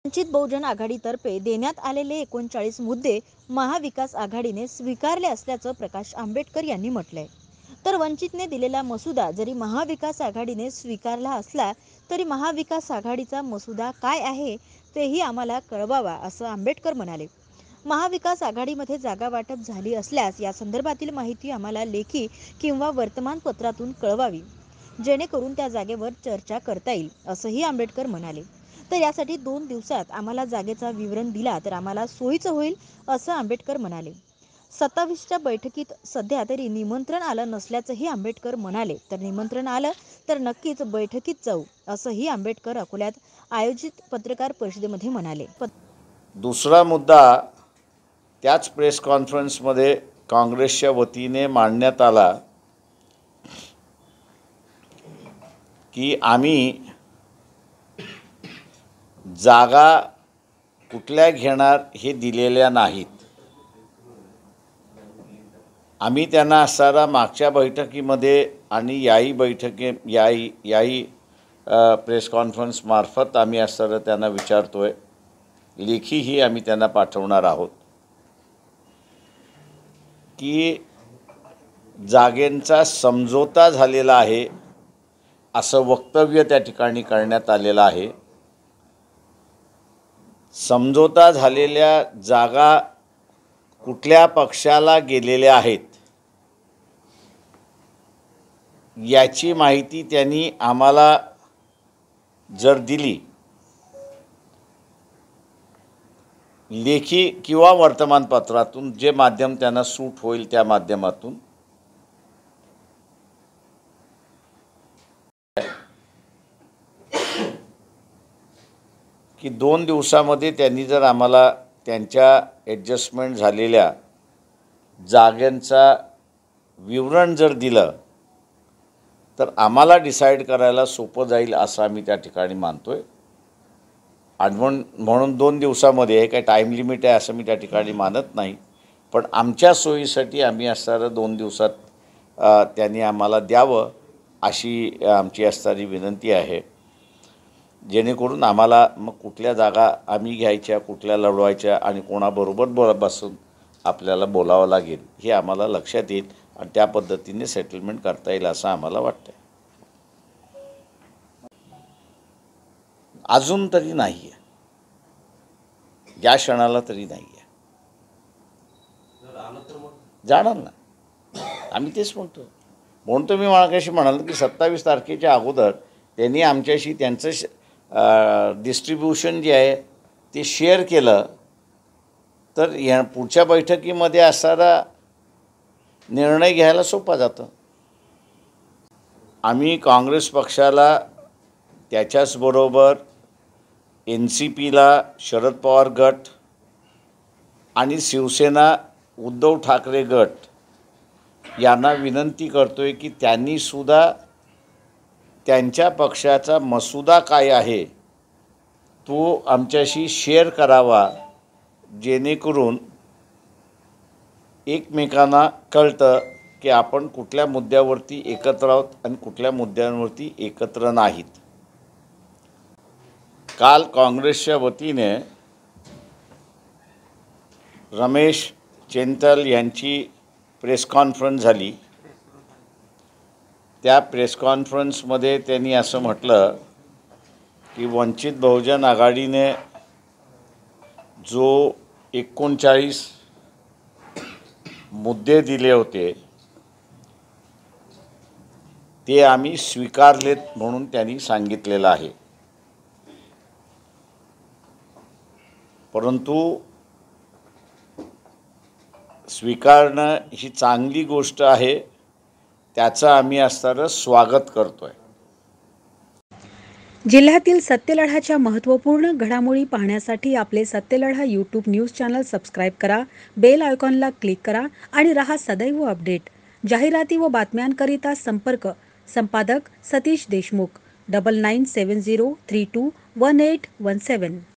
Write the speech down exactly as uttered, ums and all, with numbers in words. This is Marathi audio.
वंचित बहुजन आघाडीतर्फे देण्यात आलेले एकोणचाळीस मुद्दे महाविकास आघाडीने स्वीकारले असल्याचं प्रकाश आंबेडकर यांनी म्हटलंय। तर वंचितने दिलेला मसुदा जरी महाविकास आघाडीने स्वीकारला असला तरी महाविकास आघाडीचा मसुदा काय आहे तेही आम्हाला कळवावा असं आंबेडकर म्हणाले। महाविकास आघाडीमध्ये जागा वाटप झाली असल्यास या संदर्भातील माहिती आम्हाला लेखी किंवा वर्तमानपत्रातून कळवावी, जेणेकरून त्या जागेवर चर्चा करता येईल असंही आंबेडकर म्हणाले। तर यासाठी दोन दिवसात आम्हाला जागेचा विवरण दिला तर आम्हाला सोयीचं होईल असं आंबेडकर म्हणाले। सत्तावीसच्या बैठकीत सध्या तरी निमंत्रण आलं नसल्याचंही आंबेडकर म्हणाले। तर निमंत्रण आलं तर नक्कीच बैठकीत जाऊ असंही आंबेडकर अकोल्यात आयोजित पत्रकार परिषदेमध्ये म्हणाले। दुसरा मुद्दा त्याच प्रेस कॉन्फरन्समध्ये काँग्रेसच्या वतीने मांडण्यात आला की आम्ही जागा कुठल्या घेणार हे दिलेल्या नाहीत। आम्ही त्यांना असताना मागच्या बैठकीमध्ये आणि याही बैठकी याही याही प्रेस कॉन्फरन्स मार्फत आम्ही असताना त्यांना विचारतोय, लेखीही आम्ही त्यांना पाठवणार आहोत की जागेंचा समझोता झालेला आहे असं वक्तव्य त्या ठिकाणी करण्यात आलेलं आहे। समझोता झालेल्या जागा कुठल्या पक्षाला गेलेल्या आहेत याची माहिती त्यांनी आम्हाला जर दिली लेखी किंवा वर्तमानपत्रातून, जे माध्यम त्यांना सूट होईल त्या माध्यमातून, की दोन दिवसामध्ये त्यांनी जर आम्हाला त्यांच्या ॲडजस्टमेंट झालेल्या जागांचा विवरण जर दिलं तर आम्हाला डिसाईड करायला सोपं जाईल असं आम्ही त्या ठिकाणी मानतोय। आणि म्हणून म्हणून दोन दिवसामध्ये हे काय टाईम लिमिट आहे असं मी त्या ठिकाणी मानत नाही, पण आमच्या सोयीसाठी आम्ही असणारं दोन दिवसात त्यांनी आम्हाला द्यावं अशी आमची असणारी विनंती आहे, जेणेकरून आम्हाला मग कुठल्या जागा आम्ही घ्यायच्या, कुठल्या लढवायच्या आणि कोणाबरोबर बोला बसून आपल्याला बोलावं लागेल हे आम्हाला लक्षात येईल आणि त्या पद्धतीने सेटलमेंट करता येईल असं आम्हाला वाटतं। अजून तरी नाही आहे, या क्षणाला तरी नाही आहे। जाणार ना, आम्ही तेच म्हणतो म्हणतो मी मागाशी म्हणालो की सत्तावीस तारखेच्या अगोदर त्यांनी आमच्याशी त्यांचं डिस्ट्रीब्युशन जे आहे ते शेअर केलं तर या पुढच्या बैठकीमध्ये असणारा निर्णय घ्यायला सोपा जातं। आम्ही काँग्रेस पक्षाला, त्याच्याचबरोबर एन सी पीला, शरद पवार गट आणि शिवसेना उद्धव ठाकरे गट यांना विनंती करतोय की त्यांनीसुद्धा त्यांच्या पक्षाचा मसुदा काय आहे तो आमच्याशी शेअर करावा, जेणेकरून एकमेकांना कळतं की आपण कुठल्या मुद्द्यावरती एकत्र आहोत आणि कुठल्या मुद्द्यांवरती एकत्र नाहीत। काल काँग्रेसच्या वतीने रमेश चेंतल यांची प्रेस कॉन्फरन्स झाली। त्या प्रेस कॉन्फरन्समध्ये त्यांनी असं म्हटलं की वंचित बहुजन आघाडीने जो एकोणचाळीस मुद्दे दिले होते ते आम्ही स्वीकारलेत म्हणून त्यांनी सांगितलेलं आहे। परंतु स्वीकारणं ही चांगली गोष्ट आहे, त्याचं आम्ही असणारं स्वागत करतोय। जिल्ह्यातील सत्यलढाच्या महत्त्वपूर्ण घडामोडी पाहण्यासाठी आपले Satyaladha YouTube news channel subscribe करा, बेल आयकॉनला क्लिक करा आणि रहा सदैव अपडेट। जाहिराती व बातम्यांकरिता संपर्क संपादक Satish Deshmukh double nine seven zero three two one eight one सेवन।